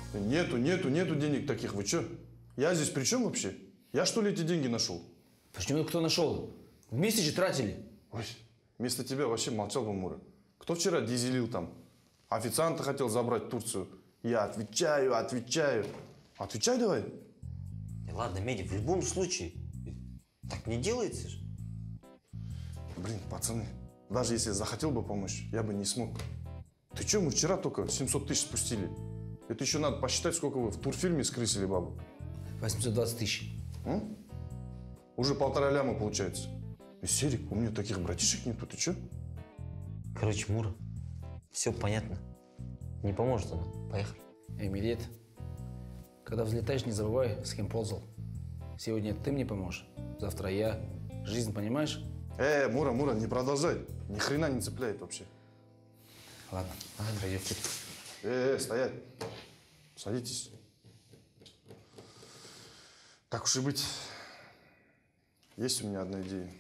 Нету денег таких. Вы чё? Я здесь при чем вообще? Я что ли эти деньги нашел? Почему кто нашел? Вместе же тратили. Ой, вместо тебя вообще молчал бы, Мура. Кто вчера дизелил там? Официанта хотел забрать в Турцию. Я отвечаю. Отвечай давай. Ладно, Меди, в любом случае, так не делается же. Блин, пацаны, даже если я захотел бы помочь, я бы не смог. Ты чё, мы вчера только 700 тысяч спустили. Это еще надо посчитать, сколько вы в турфирме скрысили бабу. 820 тысяч. Уже 1,5 ляма получается. И, Серик, у меня таких братишек нету, ты чё? Короче, Мура, все понятно. Не поможет она. Поехали. Эй, Медет, когда взлетаешь, не забывай, с кем ползал. Сегодня ты мне поможешь, завтра я. Жизнь, понимаешь? Мура, не продолжай. Ни хрена не цепляет вообще. Ладно, пройдем. Стоять. Садитесь. Так уж и быть. Есть у меня одна идея.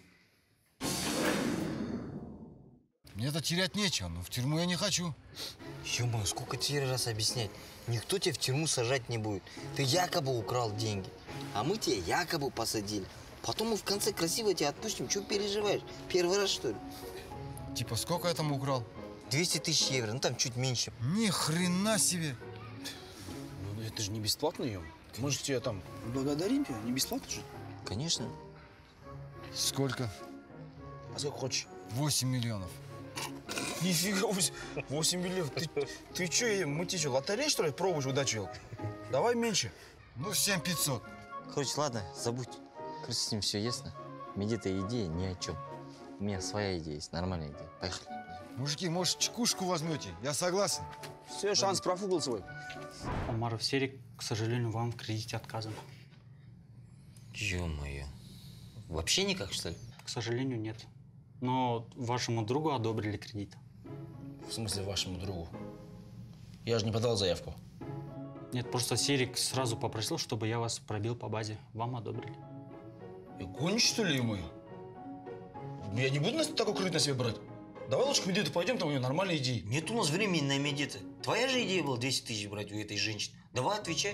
Мне-то терять нечего, но в тюрьму я не хочу. Ё-моё, сколько тебе раз объяснять? Никто тебя в тюрьму сажать не будет. Ты якобы украл деньги, а мы тебя якобы посадили. Потом мы в конце красиво тебя отпустим. Чего переживаешь? Первый раз, что ли? Типа, сколько я там украл? 200 тысяч евро, ну там чуть меньше. Ни хрена себе! Ну, это же не бесплатно, ё. Мы же тебя там благодарим, не бесплатно же. Конечно. Сколько? А сколько хочешь? 8 миллионов. Нифига, 8 миллионов. Ты что, мы тебе что, лотерею, что ли, пробуешь удачу? Давай меньше. Ну, 7500. Короче, ладно, забудь. Короче, с ним все ясно. Медита идея ни о чем. У меня своя идея есть, нормальная идея. Поехали. Мужики, может, чекушку возьмете? Я согласен. Все, шанс профукал свой. Умаров Серик, к сожалению, вам в кредите отказано. Ё-моё. Вообще никак, что ли? К сожалению, нет. Но вашему другу одобрили кредит. В смысле вашему другу? Я же не подал заявку. Нет, просто Серик сразу попросил, чтобы я вас пробил по базе. Вам одобрили. И гонишь, что ли, ему? Я не буду на такой кредит на себя брать. Давай лучше к Медиту пойдем, там у нее нормальные идеи. Нет у нас времени на Медита. Твоя же идея была 200 тысяч брать у этой женщины. Давай, отвечай.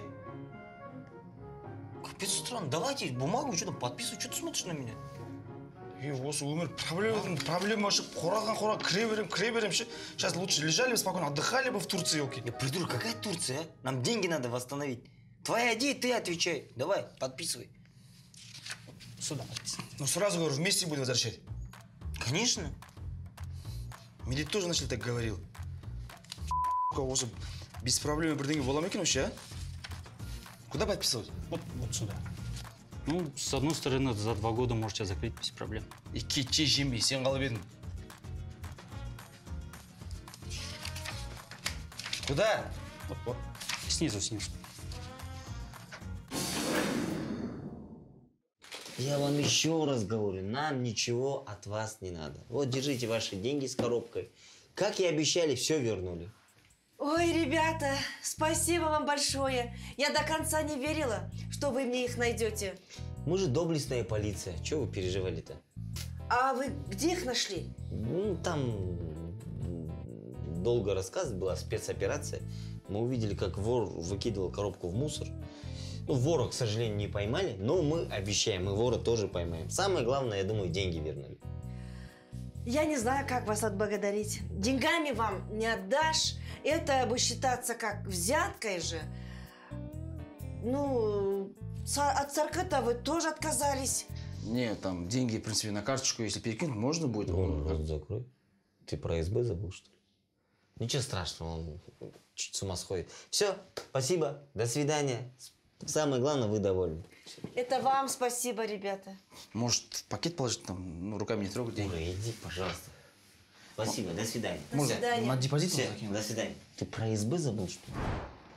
Капец странно. Давайте бумагу, что там подписывай. Что ты смотришь на меня? И осы өмір проблема ашып, қора кіре берем. Сейчас лучше лежали бы спокойно, отдыхали бы в Турции, елки. Придурок, какая Турция, а? Нам деньги надо восстановить. Твоя идея, ты отвечай. Давай, подписывай. Сюда подписывай. Ну сразу говорю, вместе будем возвращать. Конечно. Медит тоже, значит, так говорил. Осы без проблем бірдеңе бола ма екен вообще, а? Куда подписывать? Вот сюда. Ну, с одной стороны, за 2 года можете закрыть без проблем. И кетче жембей, сен қалып едің. Куда? Вот. Снизу. Я вам еще раз говорю, нам ничего от вас не надо. Вот, держите ваши деньги с коробкой. Как и обещали, все вернули. Ой, ребята, спасибо вам большое. Я до конца не верила, что вы мне их найдете. Мы же доблестная полиция. Чего вы переживали-то? А вы где их нашли? Ну, там долго рассказывать, была спецоперация. Мы увидели, как вор выкидывал коробку в мусор. Ну, вора, к сожалению, не поймали, но мы обещаем, мы вора тоже поймаем. Самое главное, я думаю, деньги вернули. Я не знаю, как вас отблагодарить. Деньгами вам не отдашь. Это бы считаться как взяткой же. Ну, от 40-то вы тоже отказались. Нет, там деньги, в принципе, на карточку, если перекинуть, можно будет. Рот закрой. Ты про СБ забыл, что ли? Ничего страшного, он чуть с ума сходит. Все, спасибо, до свидания. Самое главное, вы довольны. Это вам спасибо, ребята. Может, в пакет положить, там, ну, руками не трогать деньги? Ой, иди, пожалуйста. Спасибо, до свидания. До свидания. На депозит Все, закинуть? до свидания. Ты про СБ забыл, что ли?